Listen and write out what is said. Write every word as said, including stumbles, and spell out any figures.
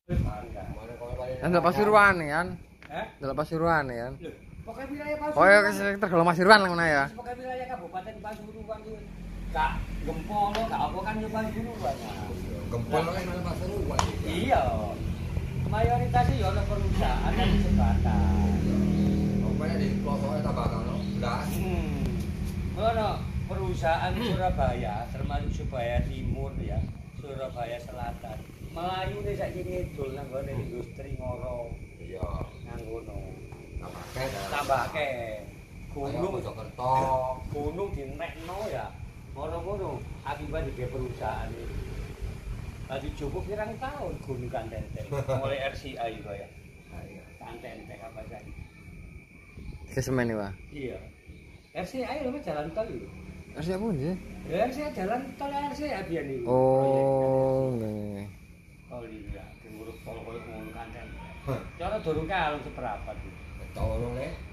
Ndelok Pasuruan kan? Hah? Ndelok Pasuruan kan? Lho, pokoke wilayah Pasuruan. Oh ya tergolong Pasuruan lah ngono ya. Pokoke wilayah Kabupaten Pasuruan iki. Gak Gempol, gak apa kan yo Pasuruan. Gempol kan malah Pasuruan. Iya. Mayoritasnya ya ono perusahaan dan jembatan. Pokoknya di pelosoknya tambah ono blas. Hmm. Ono perusahaan Surabaya, termasuk Surabaya Timur ya, Surabaya Selatan. Melayu nih saiki ngidul nang gone industri ngoro. Iya, Nang ngono. tambahke. Tambahke. Gunung Mojokerto. gunung dinekno ya. Ngono-ngono akibat di perusahaan ini. Tadi cukup pirang tahun gunung Kantenteng. Mulai R C I kok ya. Kantenteng apa saja. Kesemen iki, Pak. Iya. R C I lho jalan tol itu. Harus apa sih? Ya R C I jalan tol R C I biyen iki. Oh, nggih. Oh iya, ngurus tol koyo ngono Kantenteng. Cara durung kalung seberapa iki. Tolong le.